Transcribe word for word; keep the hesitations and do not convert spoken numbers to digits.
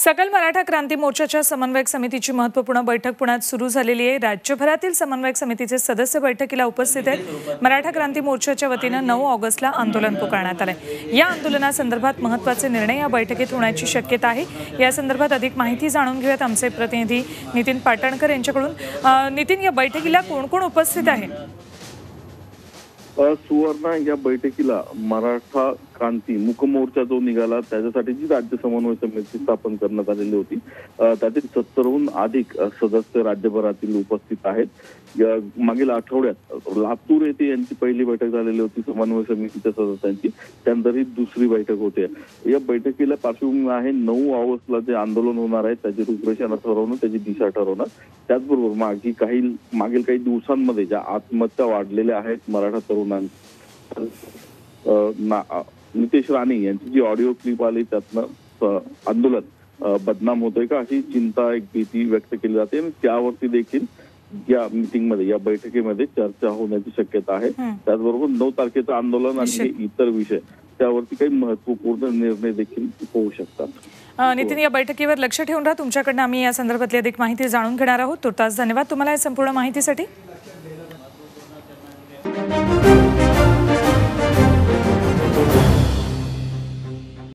सकल मराठा क्रांती मोर्चाच्या समन्वयक समितीची महत्त्वपूर्ण बैठक पुण्यात सुरू झालेली आहे। राज्यभरातील समन्वयक समितीचे सदस्य बैठकीला उपस्थित आहेत। मराठा क्रांती मोर्चाच्या वतीने नऊ ऑगस्टला आंदोलन पुकारण्यात आले। या आंदोलनासंदर्भात महत्त्वाचे निर्णय या बैठकीत होण्याची शक्यता आहे। या संदर्भात अधिक माहिती जाणून घेऊयात आमचे प्रतिनिधी नितीन पाटणकर यांच्याकडून। नितीन, या बैठकीला कोण कोण उपस्थित आहे? सुवर्ण या बैठकीला मराठा क्रांती मुक मोर्चा जो निघाला त्याच्यासाठी जी राज्य समन्वय समिती स्थापन करण्यात आलेली होती त्यातील सत्तरहून अधिक सदस्य राज्यभरातील उपस्थित आहेत। मागील आठवड्यात लातूर येथे यांची पहिली बैठक झालेली होती समन्वय समितीच्या सदस्यांची, त्यानंतर ही दुसरी बैठक होते। या बैठकीला पार्श्वभूमी आहे नऊ ऑगस्टला जे आंदोलन होणार आहे त्याची रूपरेषा ठरवणं, त्याची दिशा ठरवणं। त्याचबरोबर मागील काही मागील काही दिवसांमध्ये ज्या आत्महत्या वाढलेल्या आहेत मराठा तरुणांच्या, नितेश राणे यांची जी ऑडिओ क्लिप आली त्यातनं आंदोलन बदनाम होतोय का अशी चिंता, एक भीती व्यक्त केली जाते आणि त्यावरती देखील या मीटिंग मध्ये या बैठकीमध्ये चर्चा होण्याची शक्यता आहे। त्याचबरोबर नऊ तारखेचं आंदोलन आणि इतर विषय त्यावरती काही महत्वपूर्ण निर्णय देखील होऊ शकतात। नितीन, या बैठकीवर लक्ष ठेवून राहा। तुमच्याकडनं आम्ही या संदर्भातली अधिक माहिती जाणून घेणार आहोत। तुर्तास धन्यवाद तुम्हाला या संपूर्ण माहितीसाठी।